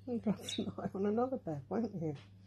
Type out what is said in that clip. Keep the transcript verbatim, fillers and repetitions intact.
You'll drop tonight on another bed, won't you?